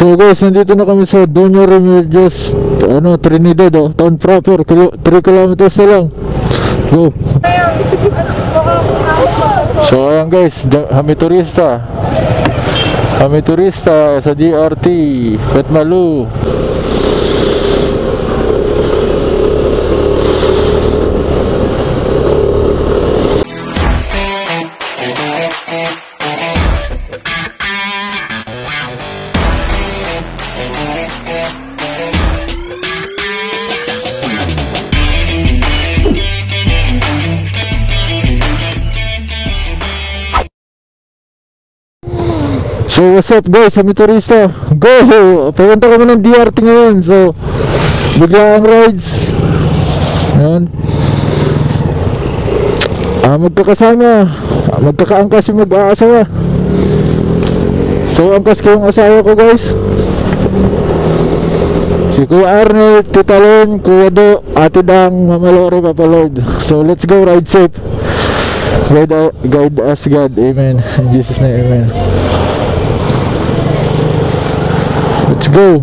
So guys, nandito na kami sa Doña Remedios, Trinidad, town proper, 3 kilometers na lang. Go. So ayan guys, kami turista sa DRT Petmalu. So what's up guys, kami turista. Go! Pupunta kami ng DRT ngayon. So biglaang rides. Ayan. Magkakasama, magkakaangkas yung mag-aasawa. So angkas ko yung asawa ko guys, si Kuya Arnel, Tita Len, Kuya Do, Ate Dang, Mama Lore, Papa Lloyd. So let's go, ride safe. Guide us God, amen. In Jesus name, amen. Let's go.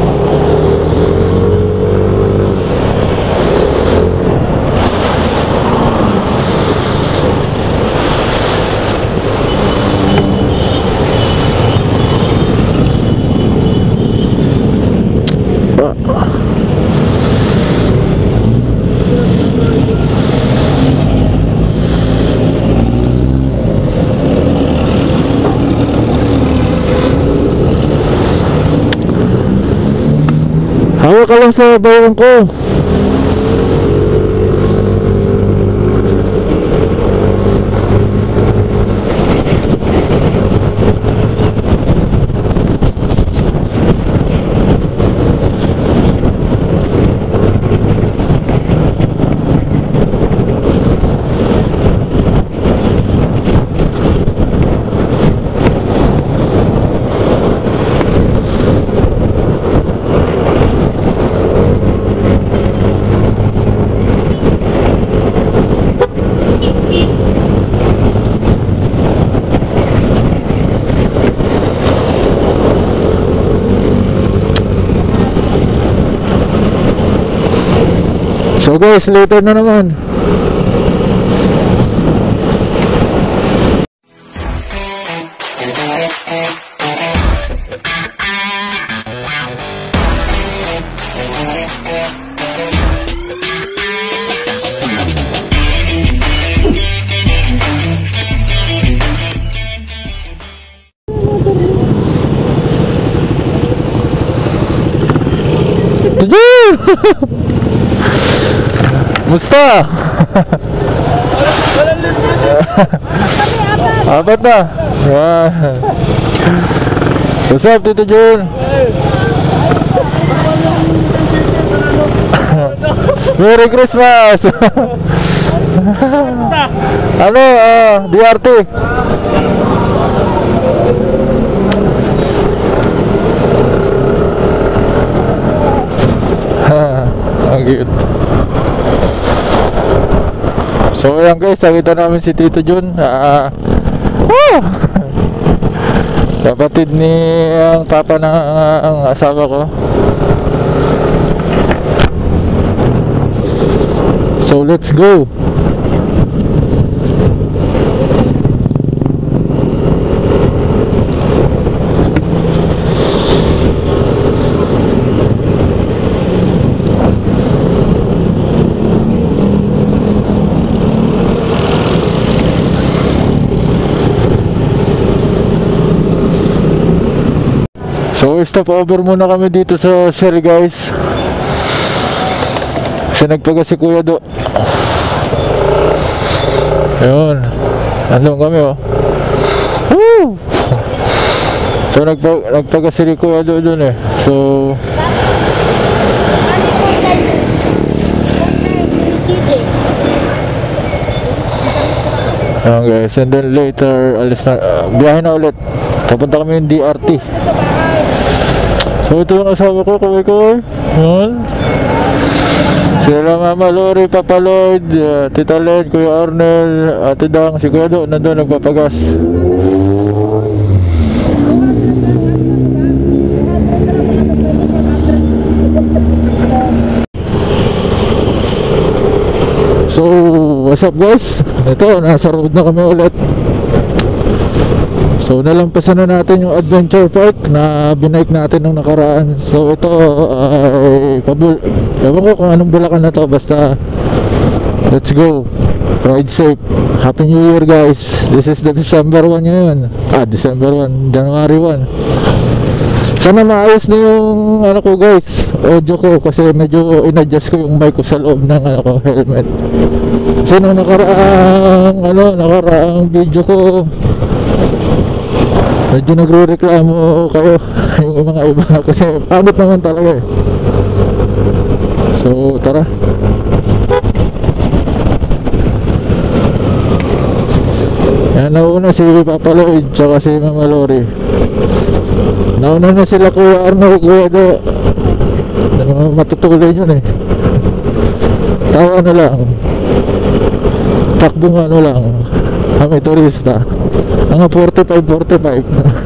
Hawak ka lang sa bayang ko. So guys, later na naman. Musta? Apat na. What's up, Tito Jun? Merry Christmas. Ano, DRT. Ang cute. So ayan guys, nakita namin si Tito Jun, kapatid ni ang papa ng ang asawa ko. So let's go. So stop over muna kami dito sa Shell guys, kasi nagpaga si Kuya Do. Ayun, andun kami Woo! So nagpaga si Kuya Do dun So ayan guys, and then later alis na, biyahe na ulit, papunta kami yung DRT. So ito yung asawa ko, Kuya. Yun. Sila Mama Lore, Papa Lloyd, Tita Len, Kuya Arnel, Ate Dang, si Kuya Do nandun nagpapagas. what's up guys? Ito, nasa road na kami ulit. So nalampasan na natin yung adventure park na binike natin nung nakaraan. So ito ay ewan ko kung anong Bulacan na to. Basta let's go, ride safe, happy new year guys. This is the December 1 ngayon. December 1, January 1. Sana maayos na yung ano ko guys, audio ko, kasi medyo in-adjust ko yung mic ko sa loob ng ano ko, helmet. Kasi nung nakaraang video ko, medyo nagre-reklamo kayo yung mga iba kasi pangit naman talaga eh. So tara. Yan, nauna si Papa Lloyd tsaka si Mama Lori. Nauna na sila Kuya Arnold, Kuya Do. Matutuloy yun eh. Tawa na lang, takbong ano lang kami turista. Mga 45.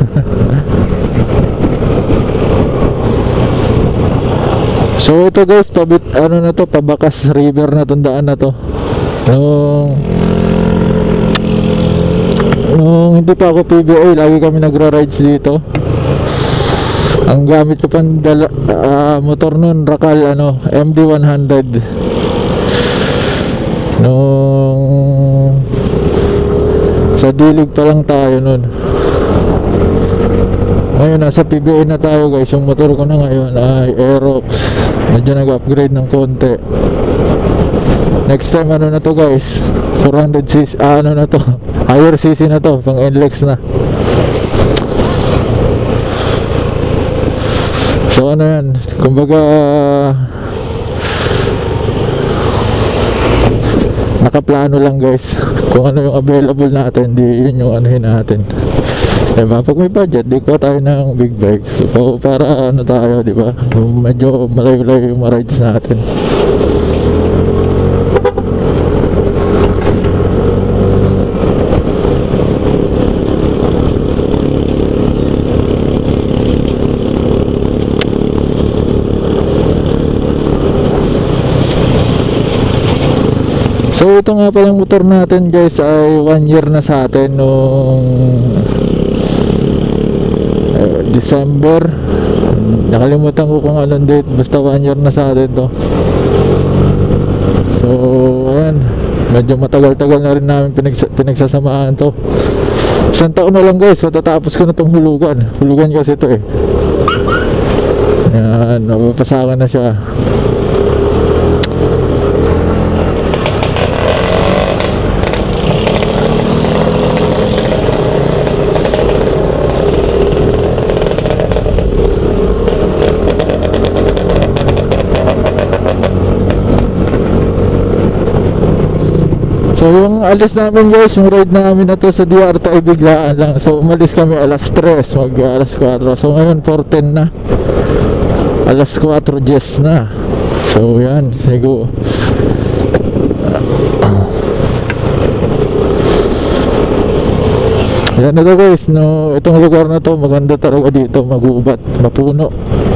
So ito guys, Pabakas River na tandaan na to. Nung hindi pa ako PBA, lagi kami nagra-rides dito. Ang gamit ko pang motor nun, Rakal MD100. Nung sa Dilig pa lang tayo nun. Ngayon nasa PBA na tayo guys. Yung motor ko na ngayon ay Aerox. Medyo nag-upgrade ng konti. Next time na to guys, 400cc, na to, higher cc na to, pang NLEX na. So yan, kumbaga nakaplano lang guys kung ano yung available natin, di yun yung anuhin natin. Diba? Pag may budget, di ko tayo ng big bikes. So para tayo, diba? Medyo malayo-layo yung rides natin. So ito nga palang motor natin guys ay 1 year na sa atin nung December. Nakalimutan ko kung anong date, basta 1 year na sa atin to. So ayan, medyo matagal-tagal na rin namin pinagsasamahan to. Isang taon na lang guys, matatapos ko na tong hulugan kasi ito eh. Ayan, napapasakan na siya. So yung alis namin guys, yung ride namin na to sa DRT ay biglaan lang. So umalis kami alas 3, alas 4. So ngayon 4:10 na, alas 4:10 na. So yan, siguro yan na to guys, no, itong lugar na to maganda talaga dito, magubat, mapuno.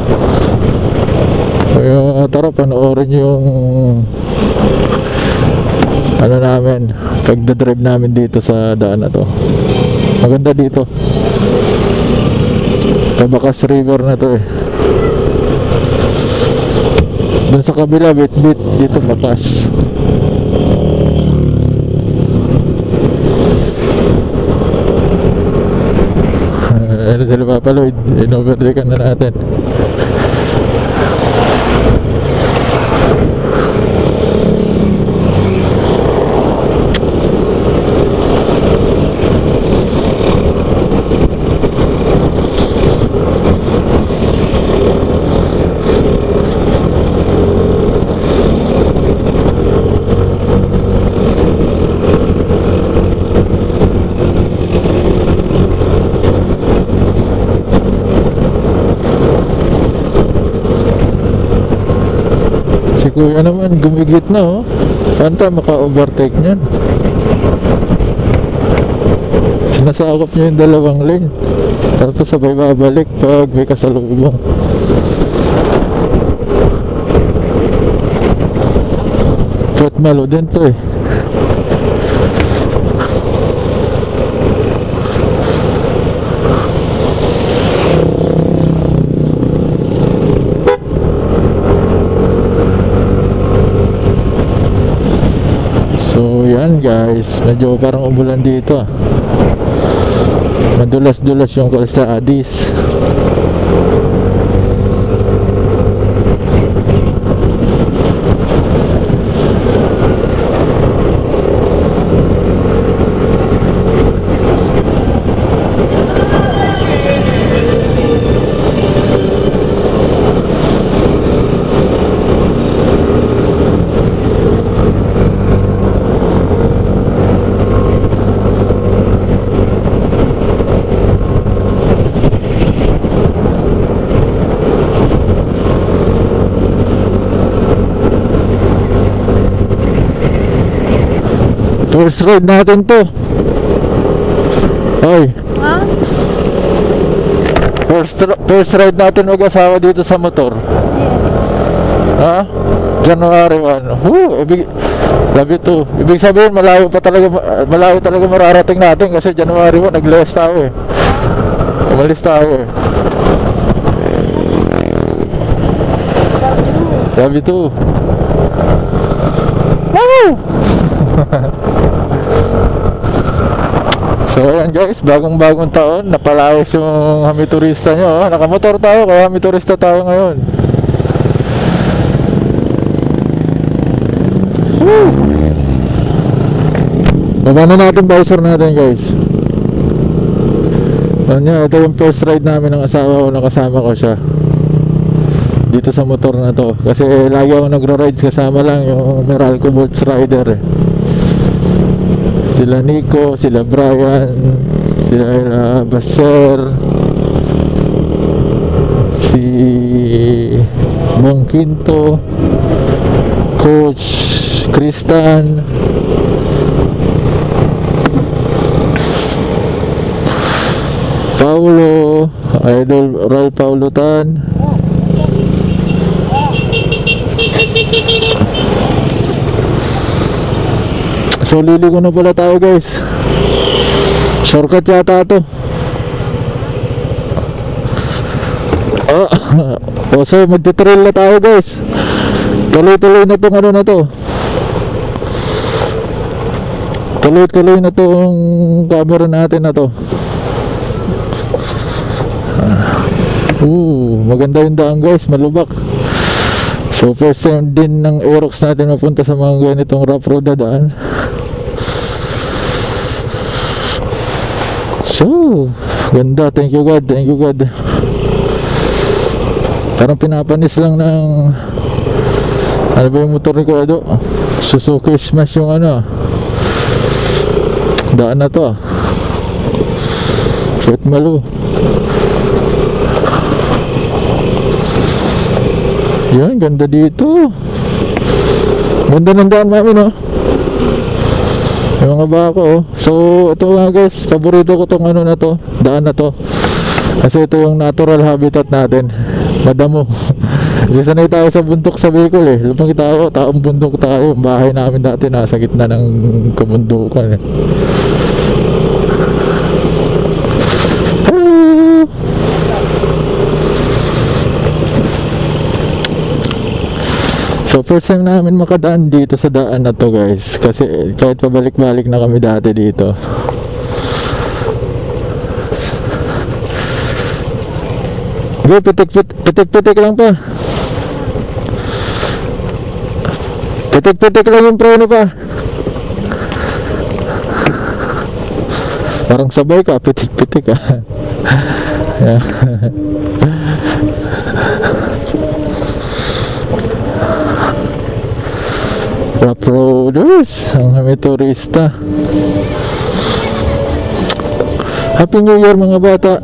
Kaya tara, panoorin yung namin, pagdadrive namin dito sa daan na to. Maganda dito, Pabakas River na to eh. Dun sa kabila bit-bit, dito bakas. Ano sila Papa Lloyd, in-overtake na natin. Kuya naman gumigit na oh. Panta maka-overtake niyan. Sinasakop niya yung dalawang lane, tapos sabay babalik pag may kasalubong. Malo din to eh. guys. Medyo parang umulan dito ah. Madulas-dulas yung kalsadis. First ride natin to. Hoy. Ha? First ride natin mag-asawa dito sa motor. Ha? January 1. Labi to. Ibig sabihin malayo talaga mararating natin kasi January 1 nag-less tayo eh. Umalis tayo eh. Labi to. Woo! So ayan guys, bagong taon, napalayas yung Hami Turista nyo. Nakamotor tayo, kaya Hami Turista tayo ngayon. Woo! Baba na natin visor natin guys. Ito yung first ride namin ng asawa ko, nakasama ko siya dito sa motor na to. Kasi lagi ako nagra-rides, kasama lang yung Meralco Bolts Rider eh. Sila Nico, sila Brian, sila Baser, si Bong Quinto, Coach Kristan, Paulo, Idol Raul Paulo Tan. So liligo na pala tayo guys. Shortcut yata to. So magti-trail na tayo guys. Tuloy-tuloy na tong ano na to. Tuloy-tuloy na tong camera natin na to. Maganda yung daan guys, malubak. So first time din ng Aerox natin mapunta sa mga ganitong rough road na daan. So ganda, thank you God, thank you God. Parang pinapanis lang ng ano ba yung motor ni Kuado, Suzuki Smash yung ano daan na to. Fort Malu. Yan, ganda dito. Ganda ng daan mami no. Yung mga bako oh. So ito nga guys, paborito ko tong ano na to, daan na to. Kasi ito yung natural habitat natin. Madamo. Kasi sanay tayo sa bundok sa Bicol eh. Lupang kita ako, taong bundok tayo. Yung bahay namin dati nasa gitna ng kabundukan eh. So first time namin makadaan dito sa daan na to guys. Kasi kahit pabalik-balik na kami dati dito. Okay, pitik-pitik lang pa. Pitik-pitik lang yung preno pa. Parang sabay ka, pitik-pitik ka. Rough roaders, ang Hami Turista. Happy New Year mga bata.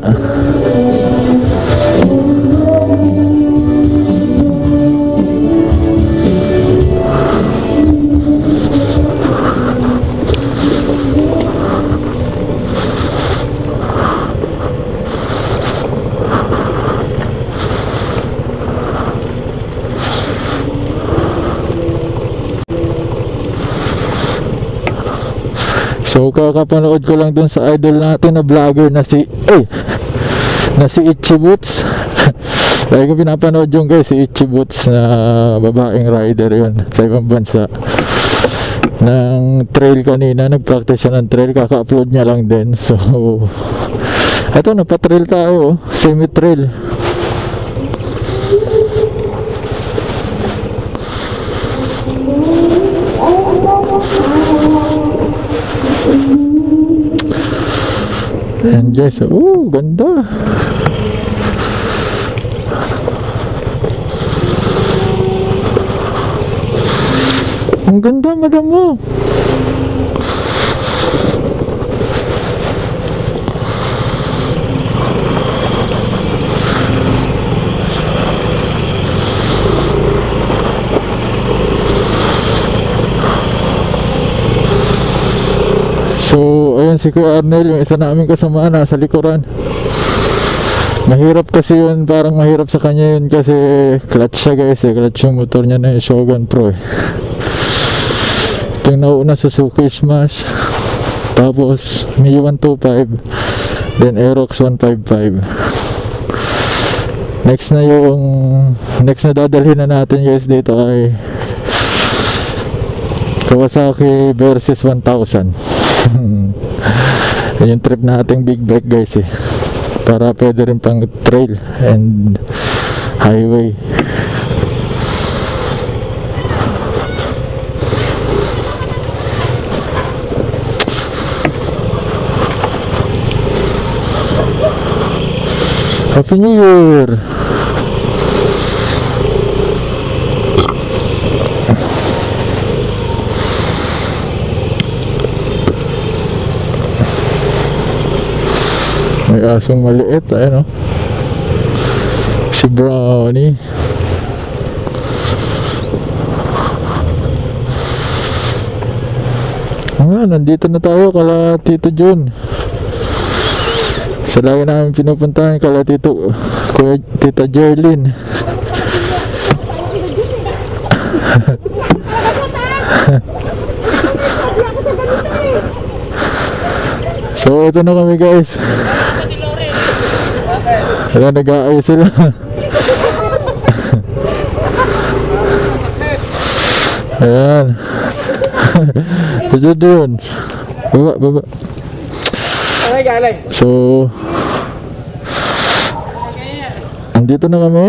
So kakapanood ko lang dun sa idol natin na vlogger na si Itchy Boots. Lagi ko pinapanood yung guys, si Itchy Boots na babaeng rider yun sa ibang bansa. ng trail kanina. Nag-practice siya ng trail, kaka-upload niya lang din. So eto, napatrail tayo, semi-trail. And guys, ganda. Ang ganda, madam mo. So, ayun si Kuya Arnel, yung isa namin kasama, nasa likuran. Mahirap kasi yun, parang mahirap sa kanya yun kasi clutch siya guys clutch yung motor niya na yung Shogun Pro Ito yung nauna Suzuki Smash, tapos Mi 125, then Aerox 155. Next na dadalhin na natin guys dito ay Kawasaki Versys 1000. Yan yung trip nating big bike guys para pwede rin pang trail and highway. Happy New Year! May asong maliit, ayun si Brownie. Nandito na tayo kala Tito Jun. Sa lagi namin pinupuntahan kala Tita Jerlyn. So ito na kami guys. Ayan, nag-aayos sila. Ayan. Ito doon. Baba. So andito na kami.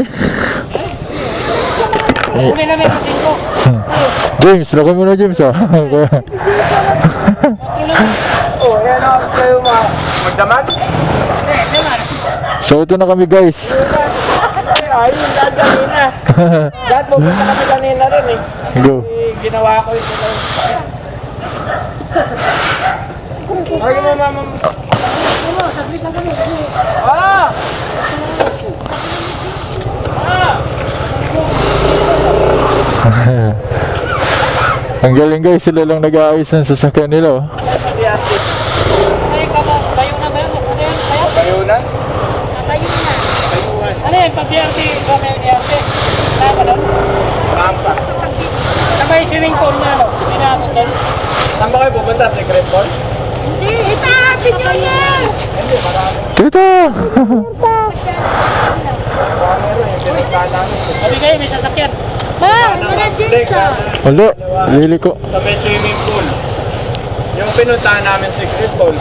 James, lakay mo na James Oh, ayan o, kayo magdaman? So ito na kami guys. Ayun, dahil kanina. Dahil pupunta kami kanina rin Go. Ginawa ko ito. Ay, mama. Saglit lang kami. Ang galing guys, sila lang nag-aayos ng sasakyan nila. Bayunan? Ano yan? Pag-DRT? DRT? Saan doon? Rampa. Sabay swimming pool na Pinabot doon? Saan ba kayo pupunta? Sa Great Pool? Hindi! Happy New Year! Hindi, marami. Tito! Sabi kayo, may sasakyan. Mga jeans Wala, liliko. Sa may swimming pool. Yung pinuntahan namin sa Great Pool.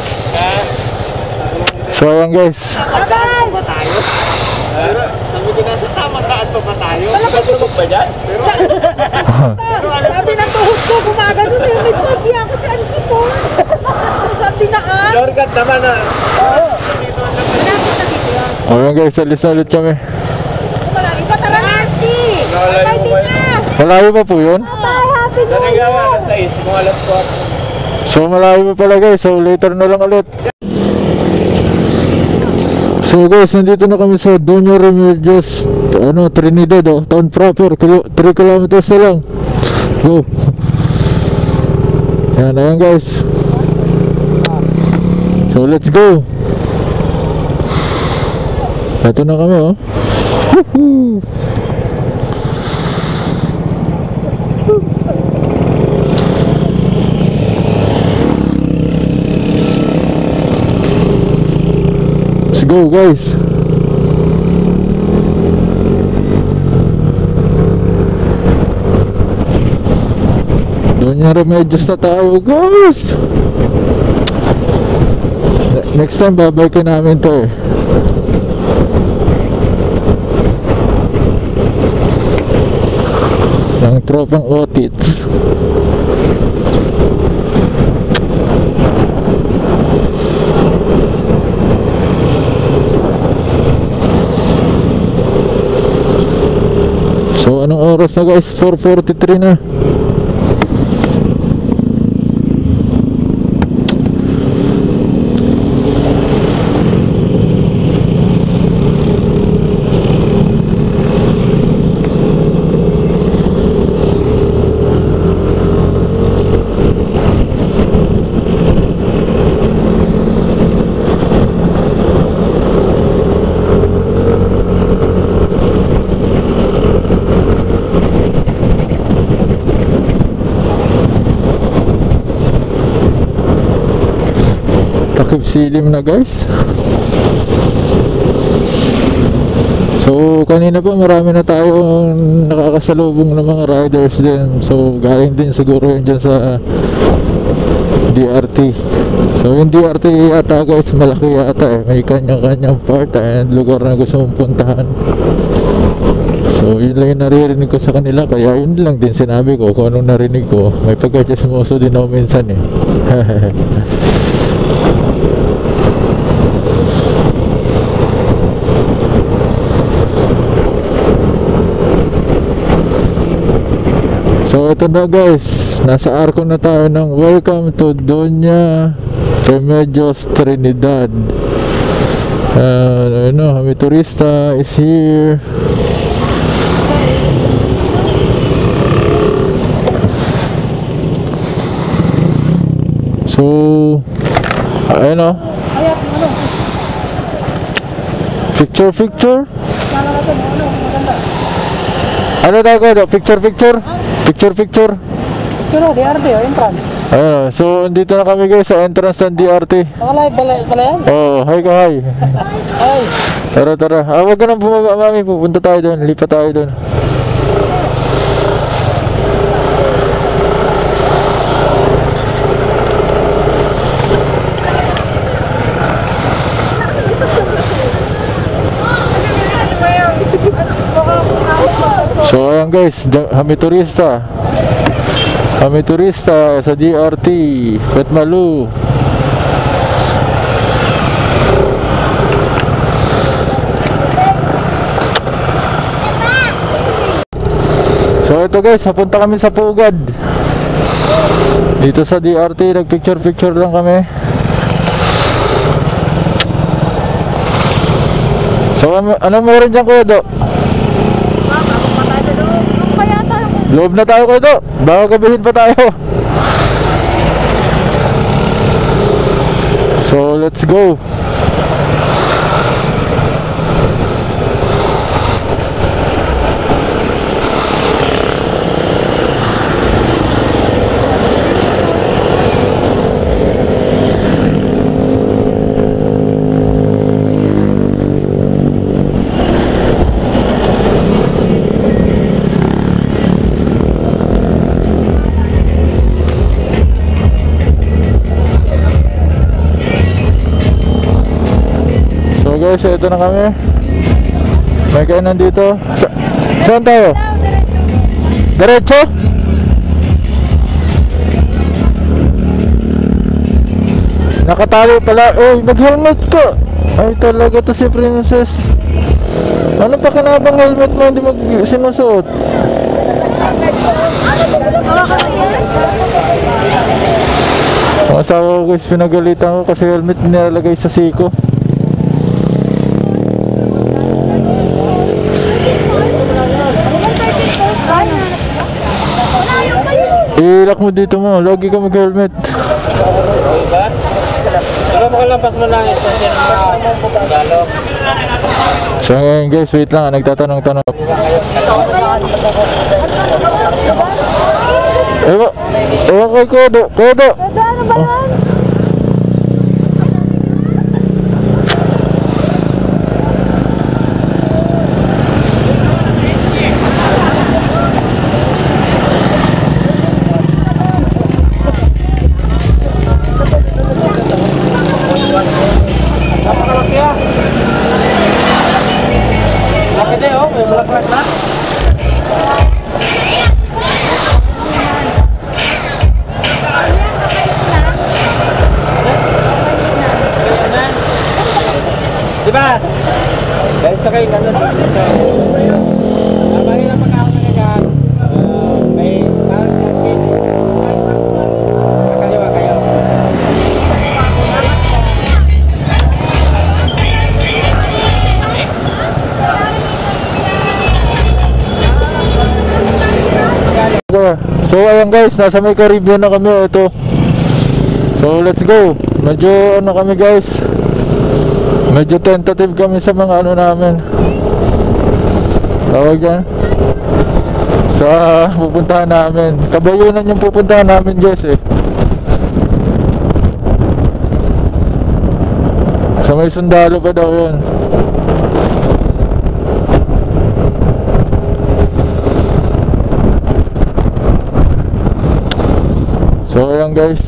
So ayan guys. Magdaan ba tayo? Sabi ko na sa tamang daan pa tayo? Matulog ba dyan? Sabi ng tuhod ko, gumagano na yung nagpagi ako si Angie po. Sa tinaan. Shortcut naman na. Malapit na dito yan. Ayan guys, alis na ulit kami. Malapit pa talaga, Auntie. Nalayo mo kayo. Malayo pa po yun? Bye, happy New Nanaga Year. nga, alas 6, mga alas 4. So malayo pa pala guys, so later na lang ulit. So guys, nandito na kami sa Doña Remedios Trinidad town proper, 3 kilometers na lang. Go. Ayan guys. So let's go. Ito na kami Woohoo! Let's go guys. Doña Ganyan remedios na tayo guys. Next time babalikin namin to eh. Ng tropang otits. So anong oras na guys? 4:43 na. Takip silim na guys. So kanina pa marami na tayong nakakasalubong ng mga riders din. So galing din siguro yun dyan sa DRT. So yung DRT yata guys malaki yata eh. May kanya-kanyang part and lugar na gusto mong puntahan. So yun lang yung naririnig ko sa kanila. Kaya yun lang din sinabi ko kung anong narinig ko. May pagka-chismoso din ako minsan eh. So ito na guys, nasa arko na tayo ng welcome to Doña Remedios Trinidad. Kami turista is here. So ayun o, picture. Ano tayo ko? Picture. Picture. Pero DRT, entrance. So dito na kami guys sa entrance ng DRT. Live pala yan? Oh, hi ka hi. Ay. Tara. Huwag ka nang bumaba mami, pupunta tayo doon, lipat tayo doon. So ayan guys, kami turista sa DRT Petmalu. So ito guys, papunta kami sa Pugad. Dito sa DRT, nagpicture lang kami. So ano meron dyan kuya Do? Loob na tayo kuya Do, baka gabihin pa tayo. So let's go. Guys, ito na kami. May kainan dito. Saan tayo? Diretso? Nakatalo pala. Uy, mag-helmet ka. Ay talaga to si Princess. Ano pa kinabang helmet mo hindi sinusuot? Ang asawa ko guys, pinagalitan ko kasi helmet nilalagay sa siko. Ilak mo dito mo, lagi ka mag-helmet. Pero makalampas mo lang ito siya ng Tagalog. So ngayon guys, wait lang, nagtatanong-tanong. Ewan kay Kodo. Ano ba yan? bulaklak na. Diba? Dahil sa kayo ganun sa habang ilang pagkakaon na ganyan, may parang kantin. Makaliwa kayo. So ayan guys, nasa may Caribbean na kami. Ito. So let's go. Medyo ano kami guys, medyo tentative kami sa mga ano namin, tawag yan, sa pupuntahan namin. Kabayunan yung pupuntahan namin guys eh. Sa may sundalo pa daw yun. So ayan guys.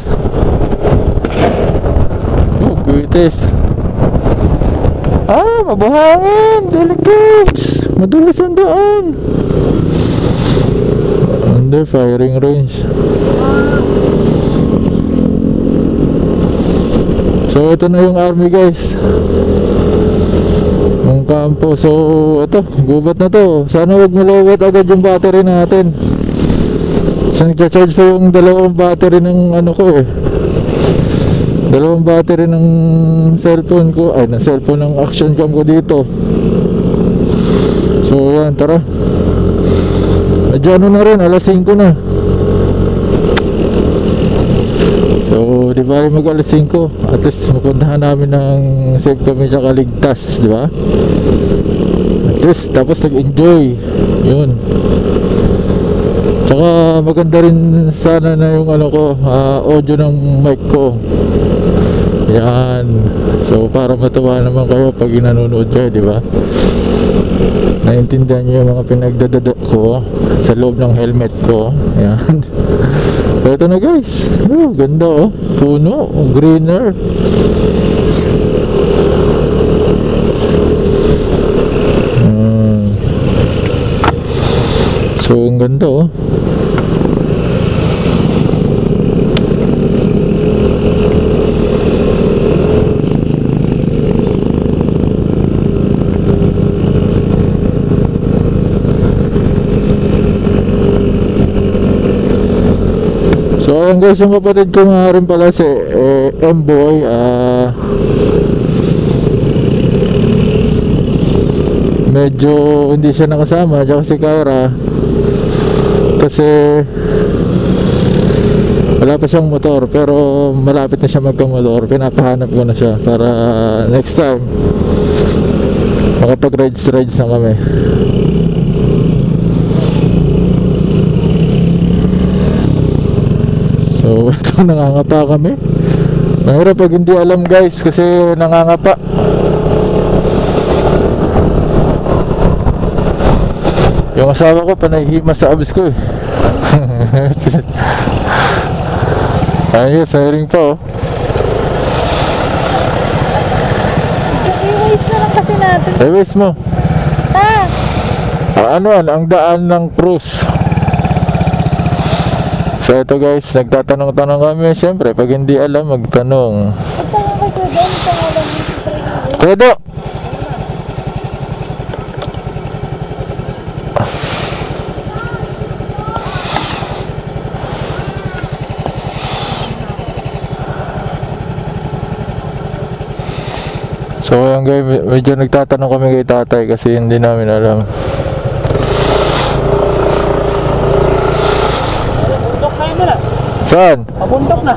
Oh, kuitis. Mabuhangin, delegates, madulas ang daan. Hindi, firing range. So ito na yung army guys, yung kampo. So ito, gubat na to. Sana wag malawat agad yung battery natin. So nagcha-charge pa yung dalawang battery ng ano ko eh, dalawang battery ng cellphone ko, ay ng cellphone ng action cam ko dito. So yan, tara. Medyo ano na rin, alas 5 na. So di ba mag alas 5, at least mapuntahan namin ng safe kami tsaka ligtas, di ba? At least tapos nag-enjoy. Yun. Tsaka maganda rin sana na yung ano ko, audio ng mic ko. Yan. So para matuwa naman kayo pag nanonood kayo, di ba? Naintindihan niyo yung mga pinagdadada ko sa loob ng helmet ko. Yan. So ito na guys. Oh, ganda oh. Puno, greener. So ang ganda oh. So ayan guys, yung kapatid ko nga rin pala si M-Boy, medyo hindi siya nakasama, tsaka si Kyra kasi wala pa siyang motor, pero malapit na siya magkamotor. Pinapahanap ko na siya para next time makapag rides na kami. So ito, nangangapa kami. Mahirap pag hindi alam guys, kasi nangangapa. Yung asawa ko panahihima sa abs ko eh. Ayun, siring pa oh. I-waste na lang kasi natin. I-waste mo. Ano yan, ang daan ng cruise. So ito guys, nagtatanong-tanong kami. Siyempre, pag hindi alam, magtanong. Magtanong ka ko doon, pangalan mo si Training. Todo! So ayan guys, medyo nagtatanong kami kay tatay kasi hindi namin alam. Bundok na yun nila. Saan? Pabundok na.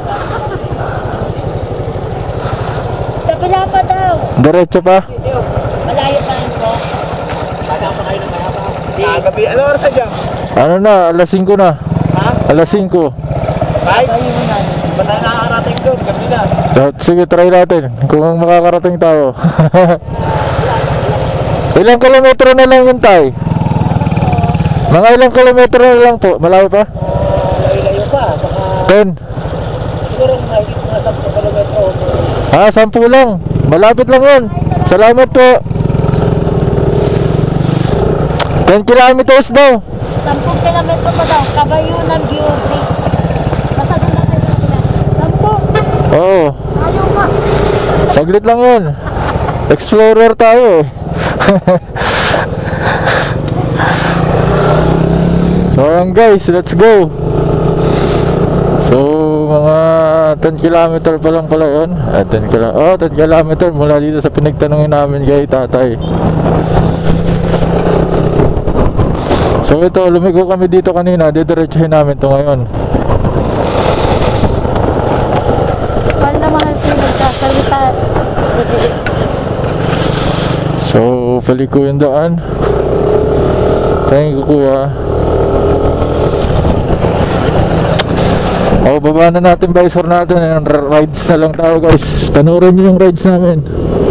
Kapila pa daw. Diretso pa? Malayo pa rin po. Bata pa kayo ng mga pa. Gabi, ano oras na dyan? Ano na, alas 5 na. Ha? Alas 5. Bye? Ba't tayo nakakarating doon? Gabi na. Sige, try natin kung makakarating tayo. Ilang kilometro na lang yun tayo? Mga ilang kilometro na lang po? Malayo pa? Layo-layo pa. Baka 10? siguro mahigit mga 10 kilometro. Ah, 10 lang. Malapit lang yun. Salamat po. 10 kilometers daw. 10 kilometro pa daw. Kabayunan, beauty. Masagot na tayo sila. 10. Oo. Ayaw nga. Saglit lang yun. Explorer tayo eh. So ayan guys, let's go. So mga 10 kilometer pa lang pala yun. 10 kilometer mula dito sa pinagtanungin namin kay tatay. So ito, lumigo kami dito kanina. Didiretsuhin namin to ngayon. Mahal na mahal kayo nagsasalita. So paliko yung daan. Thank you kuya. O baba na natin visor natin. Ayan, rides na lang tayo guys. Panoorin nyo yung rides namin.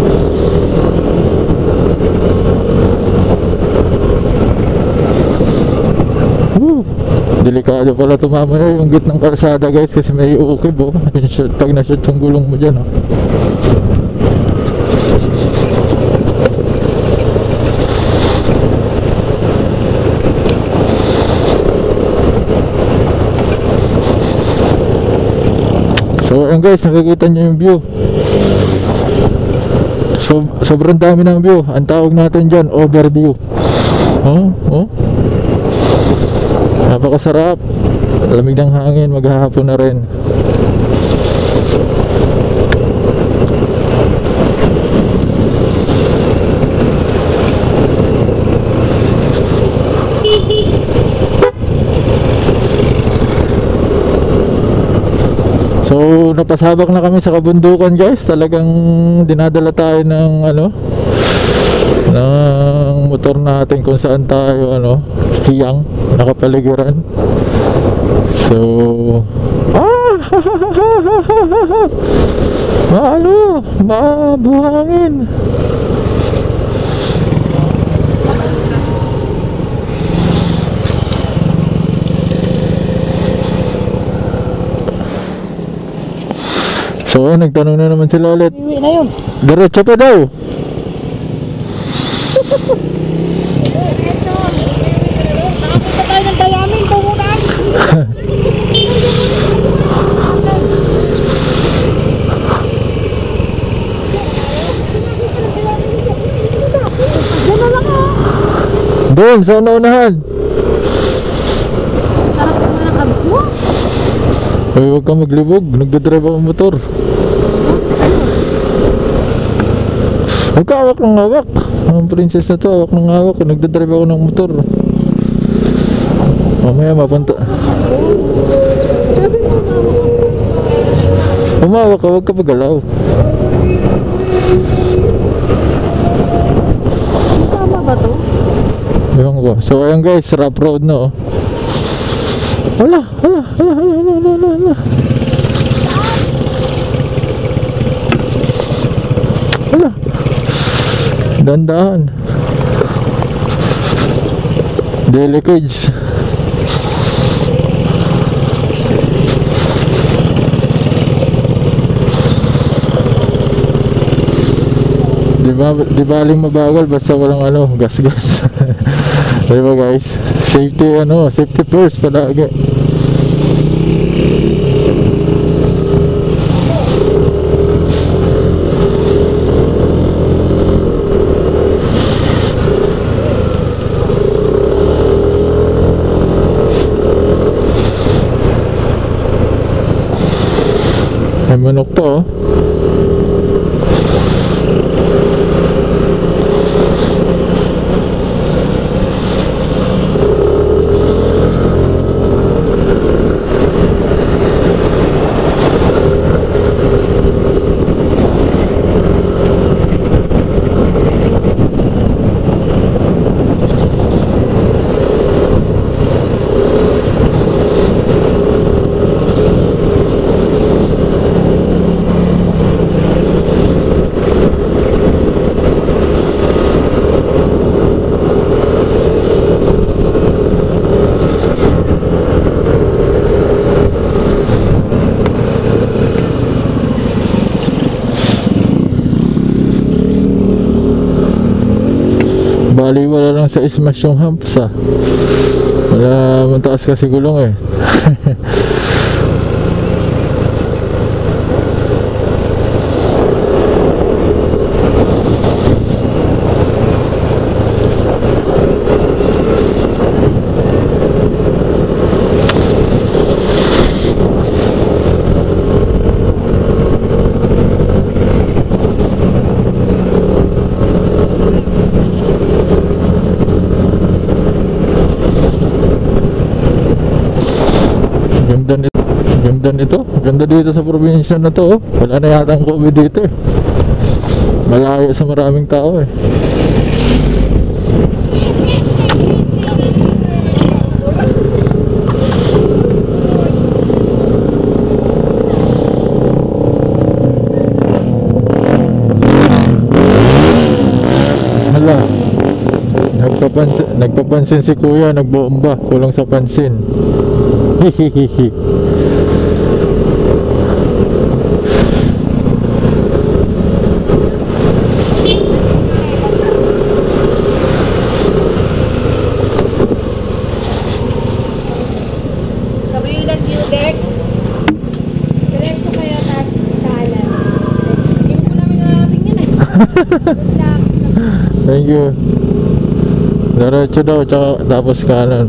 Delikado pala tumama yung gitnang kalsada guys, kasi may ukib oh. Pag na-shoot yung gulong mo dyan oh. So ayan guys, nakikita nyo yung view. So, sobrang dami ng view. Ang tawag natin dyan, overview. Oh. Napakasarap. Lamig ng hangin, maghahapon na rin. So napasabak na kami sa kabundukan guys. Talagang dinadala tayo ng ng motor natin kung saan tayo hiyang nakapaligiran. So mabuhangin. So nagtanong na naman sila ulit. Iwi na yun. Diretso pa daw. Nakapunta tayo ng dayamin. Tumunan. Diyan na lang ah. Doon sa unahan. Harap mo na kabit mo. Ay, huwag kang maglibog. Nagdadrive ako motor. Huwag ka hawak ng hawak. Ang princess na to, hawak ng hawak. Nagdadrive ako ng motor. Mamaya mapunta. Umawak ka, huwag ka pagalaw. Tama ba to? Ewan ko. So ayan guys, rough road na oh. Hala. Dandaan. Delicate. Di baling mabagal basta walang gas. Diba guys? Safety first palagi. May manok to oh. Bali wala lang sa smash yung humps ah. Wala, mataas kasi gulong eh. Ganda nito. Ganda dito sa probinsya na to. Oh. Wala na yata ang COVID dito eh. Malayo sa maraming tao eh. Hala. Nagpapansin si kuya. Nagbomba. Kulang sa pansin. Hihihihi. Kabayunan view deck. Diretso kayo at kanan. Hindi mo namin narating yun eh. Good luck. Thank you. Diretso daw, tsaka tapos kanan.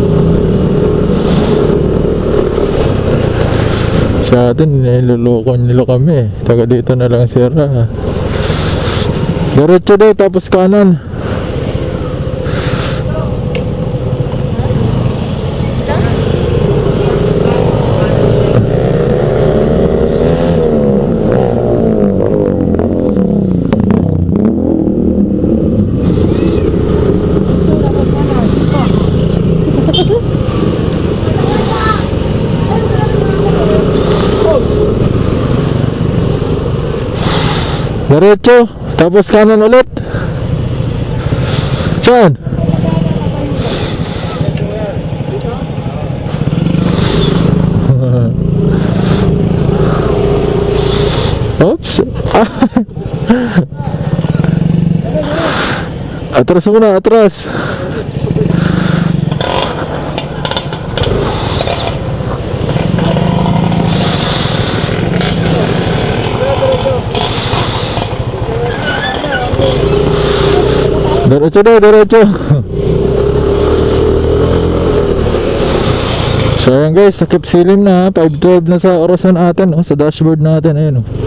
Sa atin, niloloko nila kami. Taga dito na lang sira. Diretso daw, tapos kanan. Diretso, tapos kanan ulit. Saan? Oops. Atras muna, atras. Diretso daw, diretso. So ayan guys, takip silim na. 5:12 na sa orasan natin, oh, sa dashboard natin. Ayun, oh.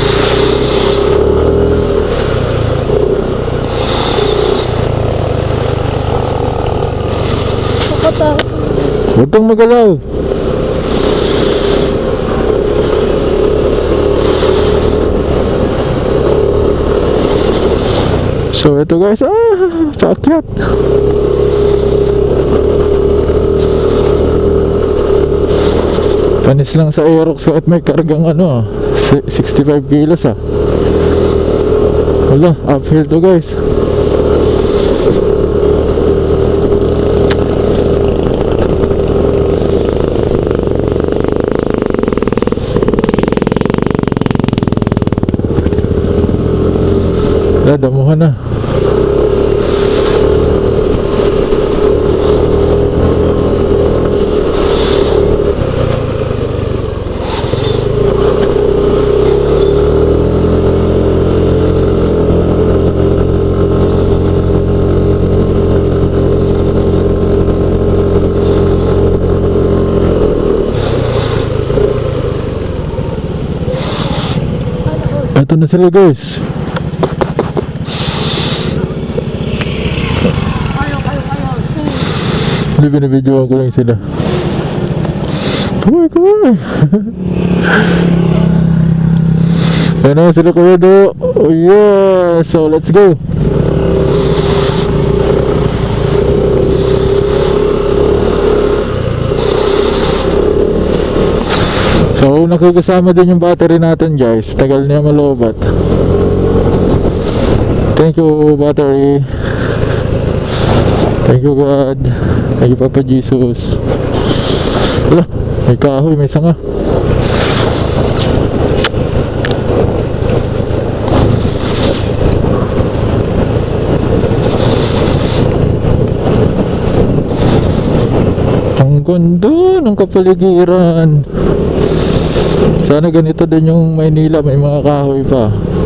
Huwag kang magalaw. So ito guys, paakyat. Panis lang sa Aerox kahit may kargang 65 kilos ah. Wala, uphill to guys. Damuhan na. Ito na sila guys. Hindi, binibidyoan ko lang sila. Kuya, kuya. Ayan na sila kuya do. Oh yeah. So let's go. So nakikasama din yung battery natin guys. Tagal niya malobat. Thank you battery. Thank you God. Thank you Papa Jesus. Wala, may kahoy, may sanga. Ganda ng kapaligiran. Sana ganito din yung Maynila, may mga kahoy pa.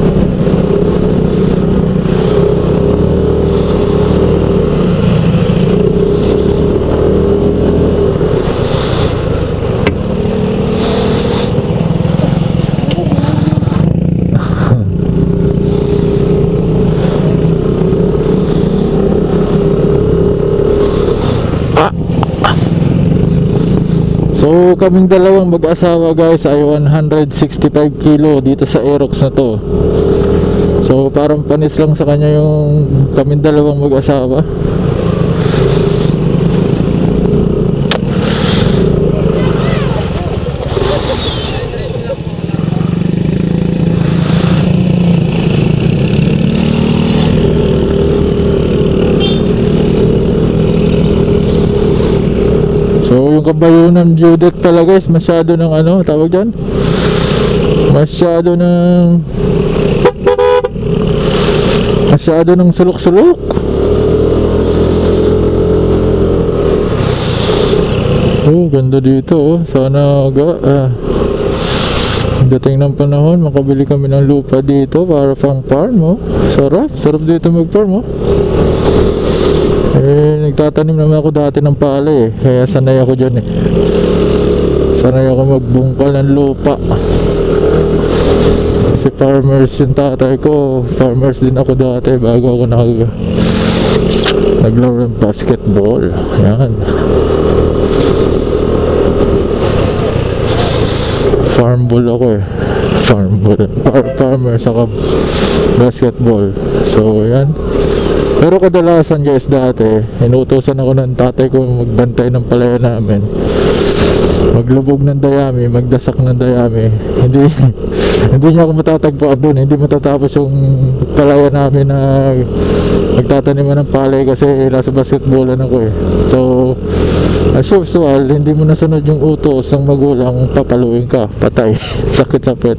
So kaming dalawang mag-asawa guys ay 165 kilo dito sa Aerox na to. So parang panis lang sa kanya yung kaming dalawang mag-asawa. So yung kabayunan view deck talaga guys, masyado ng ano, tawag dyan? Masyado ng sulok-sulok. Oh, ganda dito oh. Sana dating ng panahon makabili kami ng lupa dito para pang farm oh. Sarap dito mag-farm oh. Nagtatanim naman ako dati ng palay kaya sanay ako dyan sanay ako magbungkal ng lupa kasi farmers yung tatay ko, farmers din ako dati bago ako naglaro ng basketball. Yan, farm ball ako farmer saka basketball. So yan. Pero kadalasan guys dati inuutosan ako ng tatay ko magbantay ng palaya namin, maglubog ng dayami, magdasak ng dayami. Hindi niya ako matatagpuan doon, hindi matatapos yung palaya namin na magtataniman ng palay kasi nasa basketballan ako So as usual, hindi mo nasunod yung utos ng magulang, papaluin ka, patay. Sakit-sakit.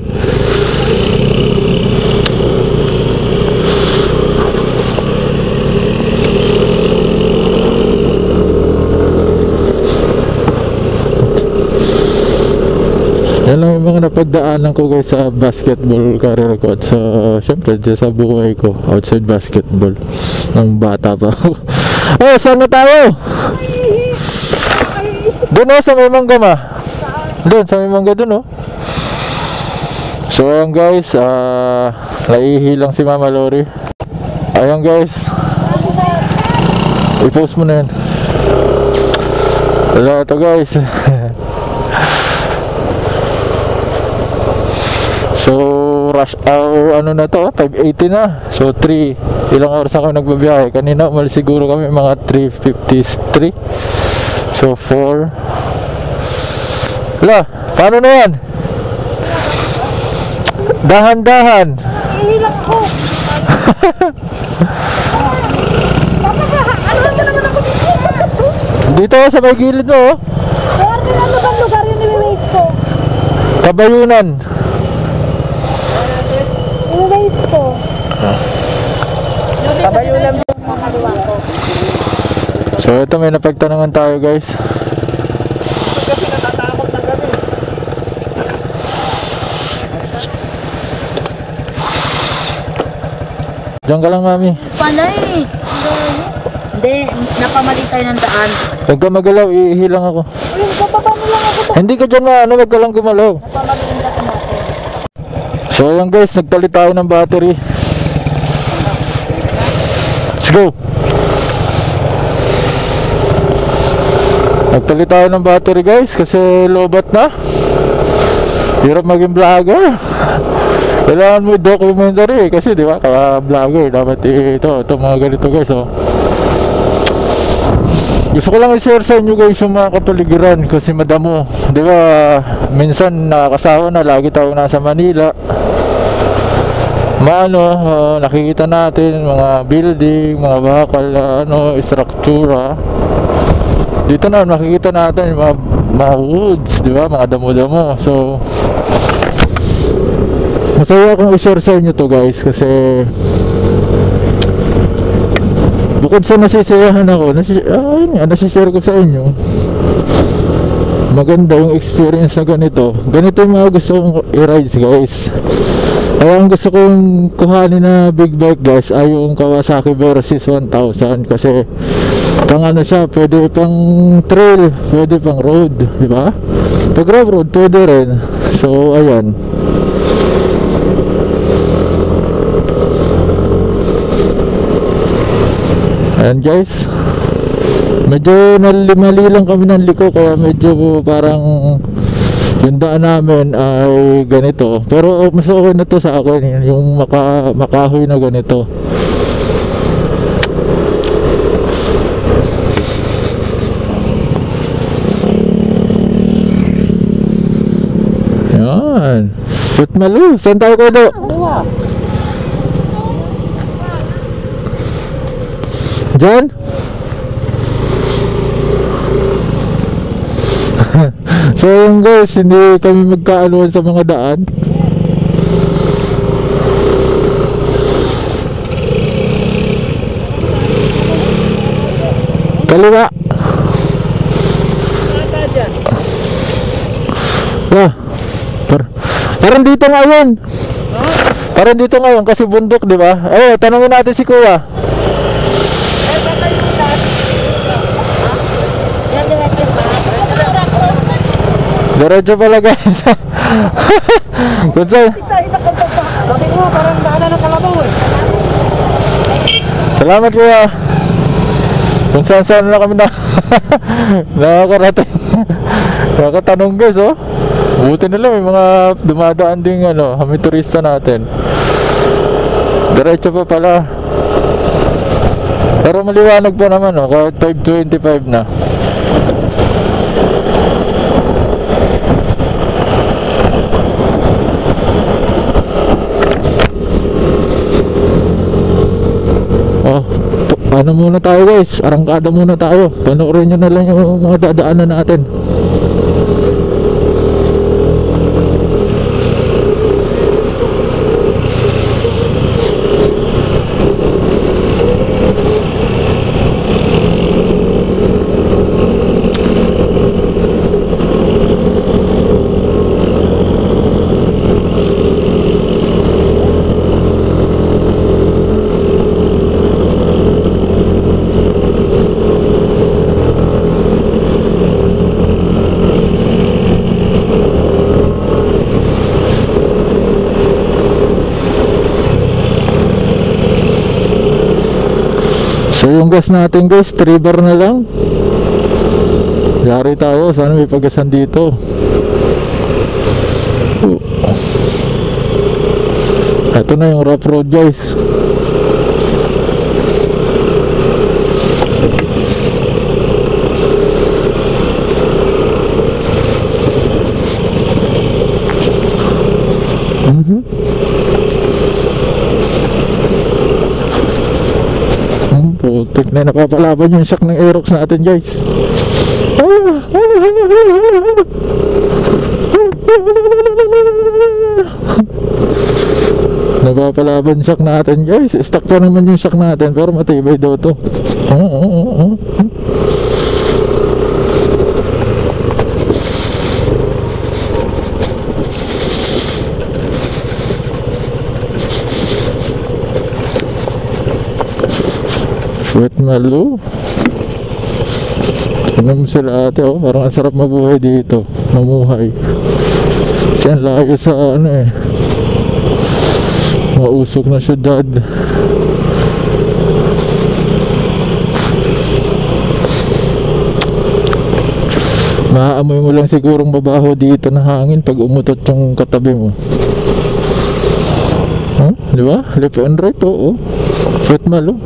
Yan lang yung mga napagdaanan ko guys sa basketball career ko at sa, syempre sa buhay ko outside basketball ng bata pa. Oh, saan na tayo? Doon sa may mangga ma. Doon sa may mangga doon So ayan guys, naihi lang si Mama Lori. Ayan guys, i-post mo na yan. Wala ito guys. So rush hour ano na to, 5:80 na. So ilang oras ako nagbabiyahe. Kanina umalis siguro kami mga 3:53. So 4. Wala, paano na yan? Dahan-dahan. Ihilang ako. Ano naman ako dito? Dito sa may gilid mo Kaya ano bang lugar yung niliwait ko? Kabayunan. Niliwait ko. Kabayunan mo. Makaliwa ko. So ito may napagtanungan tayo guys. Kasi natatakot na kami. Diyan ka lang mami. Panay. Hindi, napamali tayo ng daan. Huwag ka magalaw, iihilang ako. Ayun, bababa mo lang ako. Hindi ka dyan huwag ka lang gumalaw. Napamali ng daan natin. So ayan guys, nagtalit tayo ng battery. Let's go. Nagtalit tayo ng battery guys kasi lobat na. Hirap maging vlogger. Kailangan mo documentary kasi di ba, kaya vlogger dapat ito mga ganito guys Gusto ko lang i-share sa inyo guys yung mga kapaligiran kasi madamo. Di ba, minsan nakakasawa na lagi tayo nasa Manila. Nakikita natin mga building, mga bakal, struktura. Dito na makikita natin yung mga woods, di ba, mga damo-damo. So masaya akong i-share sa inyo to guys kasi bukod sa nasisiyahan ako, nasishare ko sa inyo maganda yung experience na ganito. Ganito yung mga gusto kong i-rides guys. Kaya ang gusto kong kuhanin na big bike guys ay yung Kawasaki Versys 1000 kasi pang ano siya, pwede pang trail, pwede pang road, di ba? Pag road pwede rin. So ayan. Ayan guys, medyo mali lang kami ng liko kaya medyo parang yung daan namin ay ganito. Pero mas okay na to sa akin, yung makahoy na ganito. Yan. Shoot malu, saan tayo ko do? Diyan? So yun guys, hindi kami magkaanuan sa mga daan. Kaliwa. Parang dito ngayon. Parang dito ngayon kasi bundok, di ba? Eh, tanungin natin si Kuya. Diretso pala guys. Gusto. Sabi ko, parang daanan ng kalabaw eh. Salamat Kuya. Kung saan na kami na nakakarating. Nakakatanong guys oh. Buti nila may mga dumadaan ding ano, kami turista natin. Diretso pa pala. Pero maliwanag pa naman oh, kahit 5:25 na. Oh, ano muna tayo guys, arangkada muna tayo. Panoorin nyo na lang yung mga dadaanan natin. So yung gas natin guys, 3 bar na lang. Yari tayo, sana may pagasan dito. Ito na yung rough road guys. Putik na napapalaban yung shock ng Aerox natin guys. Napapalaban shock natin guys. Stuck pa naman yung shock natin pero matibay daw to. Sweet malu. Tignan mo sila ate oh, parang ang sarap mabuhay dito. Mamuhay. Kasi ang layo sa ano eh, mausok na syudad. Maaamoy mo lang sigurong mabaho dito na hangin pag umutot yung katabi mo. Huh? Di ba? Left and right oh. Sweet malu.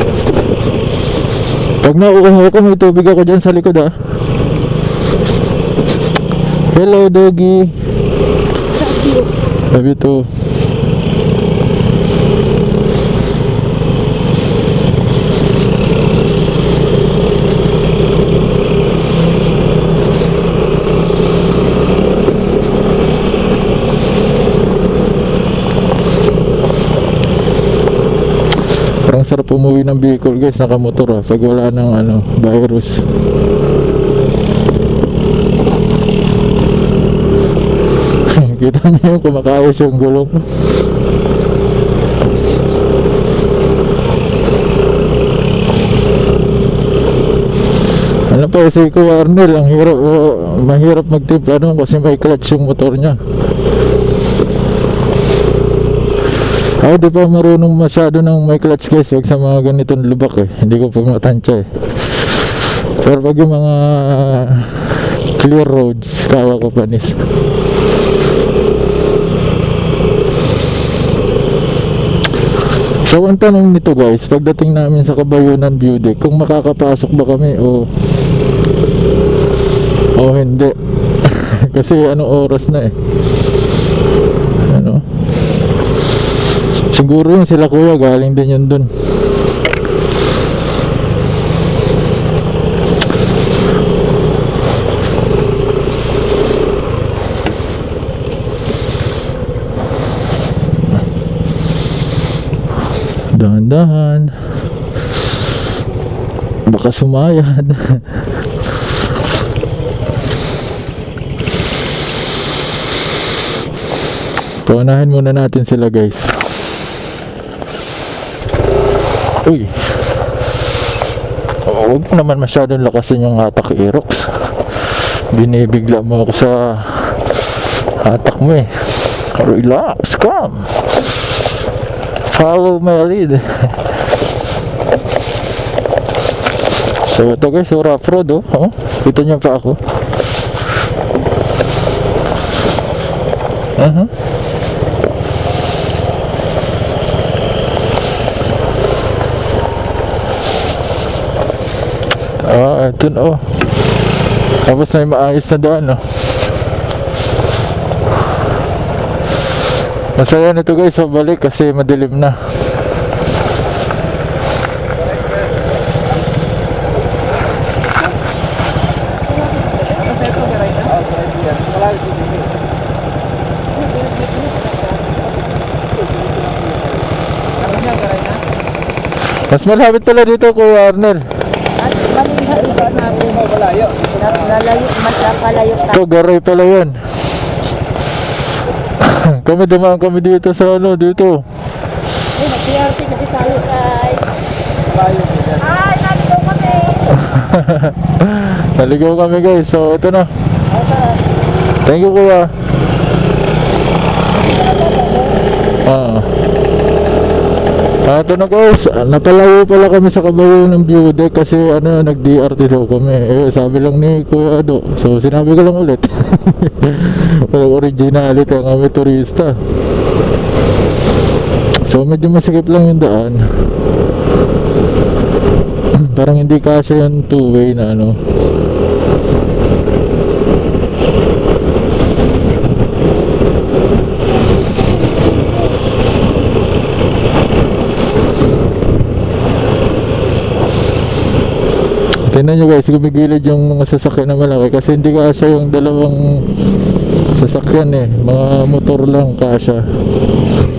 Pag nauuhaw ko, may tubig ako dyan sa likod ah. Hello, doggy. Love you too. Parang sarap umuwi ng Bicol guys, nakamotor pag wala ng virus. Kita niyo yung kumakayos yung gulong. Ano pa si Kuya Arnel, ang hirap, mahirap magtimpla naman kasi may clutch yung motor niya. Ay, di pa marunong masyado ng may clutch guys, wag sa mga ganitong lubak hindi ko pa matansya pero pag yung mga clear roads, kawa ko panis. So ang tanong nito guys, pagdating namin sa Kabayunan View Deck, kung makakapasok ba kami o hindi. Kasi anong oras na siguro yun sila kuya, galing din yun dun. Dahan-dahan, baka sumayad. Paunahin muna natin sila guys. Uy, huwag mo naman masyadong lakasin yung hatak, Aerox. Binibigla mo ako sa hatak mo Relax, calm. Follow my lead. So ito guys, rough road kita niyo pa ako. Ito tapos may maayos na daan masaya nito guys, balik kasi madilim na. Mas malapit pala dito Kuya Arnel. Ito, garay pala yan. Kami dumaan kami dito sa dito. Nag-PRP kasi tayo guys. Naligaw kami. Naligaw kami guys, so ito na. Thank you kuya. Ito na guys, napalayo pala kami sa Kabayunan View Deck kasi nag-DRT daw kami. Sabi lang ni Kuya Ado, so sinabi ko lang ulit. Walang originality ang kami turista. So medyo masikip lang yung daan. Parang hindi kasi yung two-way na Tingnan nyo guys, gumigilid yung mga sasakyan na malaki kasi hindi kasya yung dalawang sasakyan mga motor lang kasya.